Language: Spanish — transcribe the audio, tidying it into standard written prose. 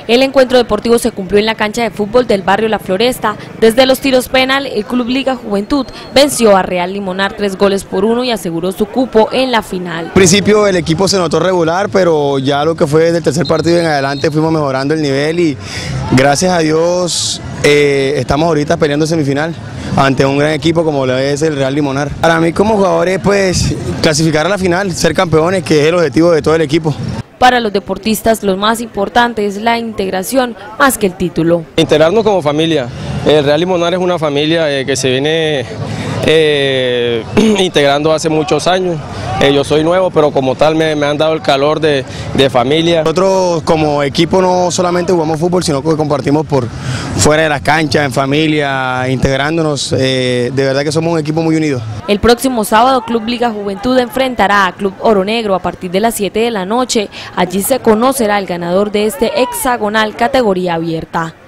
El encuentro deportivo se cumplió en la cancha de fútbol del barrio La Floresta. Desde los tiros penal, el Club Liga Juventud venció a Real Limonar 3-1 y aseguró su cupo en la final. Al principio el equipo se notó regular, pero ya lo que fue desde el tercer partido en adelante fuimos mejorando el nivel y gracias a Dios estamos ahorita peleando semifinal ante un gran equipo como lo es el Real Limonar. Para mí como jugadores, pues clasificar a la final, ser campeones, que es el objetivo de todo el equipo. Para los deportistas lo más importante es la integración más que el título. Integrarnos como familia. El Real Limonar es una familia que se viene integrando hace muchos años. Yo soy nuevo, pero como tal me han dado el calor de familia. Nosotros como equipo no solamente jugamos fútbol, sino que compartimos por fuera de las canchas, en familia, integrándonos. De verdad que somos un equipo muy unido. El próximo sábado Club Liga Juventud enfrentará a Club Oro Negro a partir de las 7 de la noche. Allí se conocerá el ganador de este hexagonal categoría abierta.